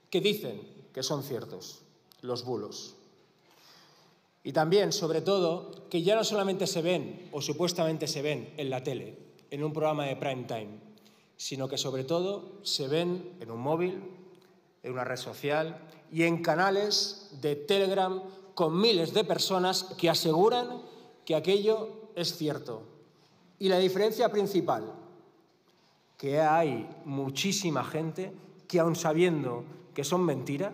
que dicen que son ciertos, los bulos. Y también, sobre todo, que ya no solamente se ven, o supuestamente se ven, en la tele, en un programa de prime time, sino que sobre todo se ven en un móvil, en una red social y en canales de Telegram con miles de personas que aseguran que aquello es cierto. Y la diferencia principal, que hay muchísima gente que, aun sabiendo que son mentira,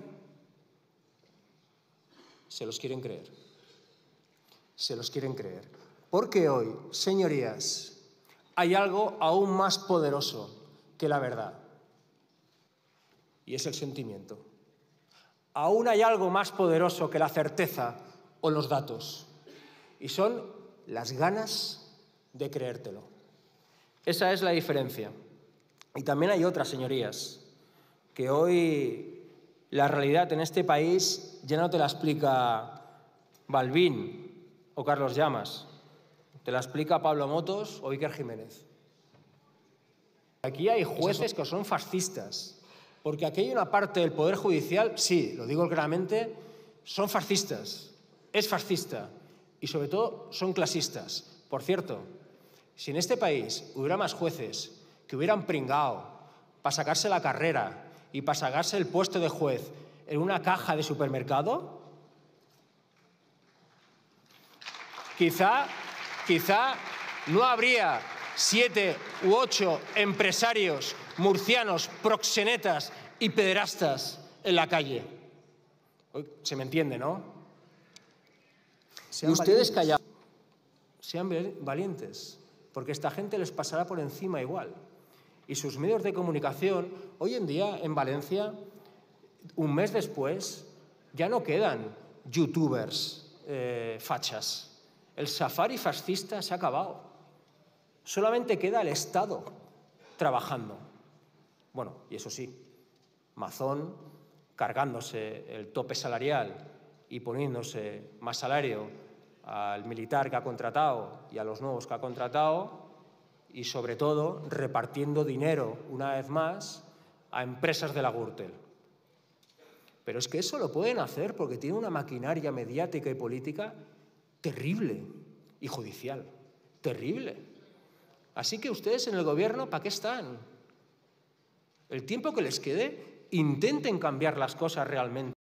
se los quieren creer. Se los quieren creer. Porque hoy, señorías, hay algo aún más poderoso que la verdad. Y es el sentimiento. Aún hay algo más poderoso que la certeza o los datos. Y son las ganas de creértelo. Esa es la diferencia. Y también hay otra, señorías, que hoy la realidad en este país ya no te la explica Balbín o Carlos Llamas, te la explica Pablo Motos o Iker Jiménez. Aquí hay jueces que son fascistas, porque aquí hay una parte del Poder Judicial, sí, lo digo claramente, son fascistas, es fascista y sobre todo son clasistas. Por cierto, si en este país hubiera más jueces que hubieran pringado para sacarse la carrera y para sacarse el puesto de juez en una caja de supermercado, quizá no habría 7 u 8 empresarios murcianos, proxenetas y pederastas en la calle. Se me entiende, ¿no? Y ustedes callados, sean valientes, porque esta gente les pasará por encima igual. Y sus medios de comunicación, hoy en día en Valencia, un mes después, ya no quedan youtubers fachas. El safari fascista se ha acabado. Solamente queda el Estado trabajando. Bueno, y eso sí, Mazón cargándose el tope salarial y poniéndose más salario al militar que ha contratado y a los nuevos que ha contratado y, sobre todo, repartiendo dinero, una vez más, a empresas de la Gürtel. Pero es que eso lo pueden hacer porque tienen una maquinaria mediática y política terrible y judicial, terrible. Así que ustedes en el gobierno, ¿para qué están? El tiempo que les quede, intenten cambiar las cosas realmente.